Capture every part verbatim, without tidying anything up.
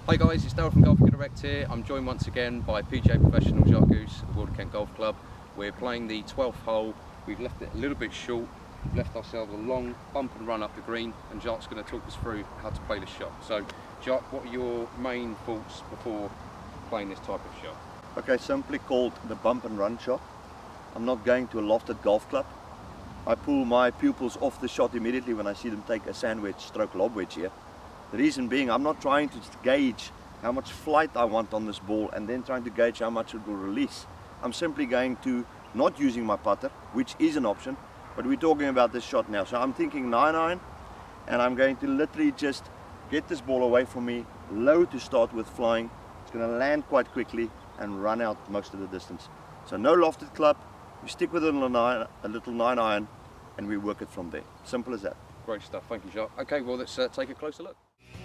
Hi guys, it's Dale from Golf Get Erect here. I'm joined once again by P G A professional Jacques Goose of Wilder Kent Golf Club. We're playing the twelfth hole. We've left it a little bit short. We've left ourselves a long bump and run up the green, and Jacques' going to talk us through how to play this shot. So Jacques, what are your main thoughts before playing this type of shot? Okay, simply called the bump and run shot. I'm not going to a lofted golf club. I pull my pupils off the shot immediately when I see them take a sandwich stroke lob wedge here. The reason being, I'm not trying to gauge how much flight I want on this ball and then trying to gauge how much it will release. I'm simply going to, not using my putter, which is an option, but we're talking about this shot now. So I'm thinking nine iron, and I'm going to literally just get this ball away from me, low to start with flying. It's going to land quite quickly and run out most of the distance. So no lofted club, we stick with a little nine, a little nine iron, and we work it from there. Simple as that. Great stuff, thank you Jacques. Okay, well let's uh, take a closer look.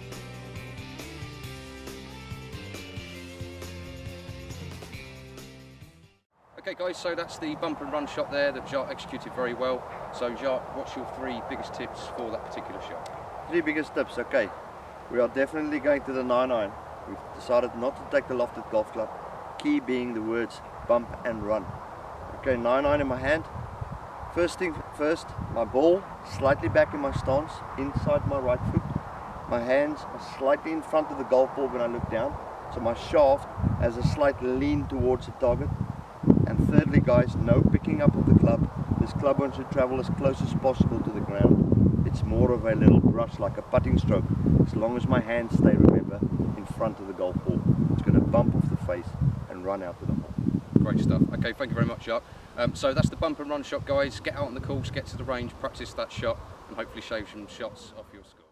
Okay guys, so that's the bump and run shot there that Jacques executed very well. So Jacques, what's your three biggest tips for that particular shot? Three biggest tips, okay. We are definitely going to the nine iron. We've decided not to take the lofted golf club. Key being the words bump and run. Okay, nine iron in my hand. First thing first, my ball slightly back in my stance, inside my right foot. My hands are slightly in front of the golf ball when I look down. So my shaft has a slight lean towards the target. And thirdly guys, no picking up of the club. This club wants to travel as close as possible to the ground. It's more of a little brush, like a putting stroke. As long as my hands stay, remember, in front of the golf ball. It's going to bump off the face and run out to the hole. Great stuff. Okay, thank you very much Jacques. Um, so that's the bump and run shot guys. Get out on the course, get to the range, practice that shot, and hopefully shave some shots off your score.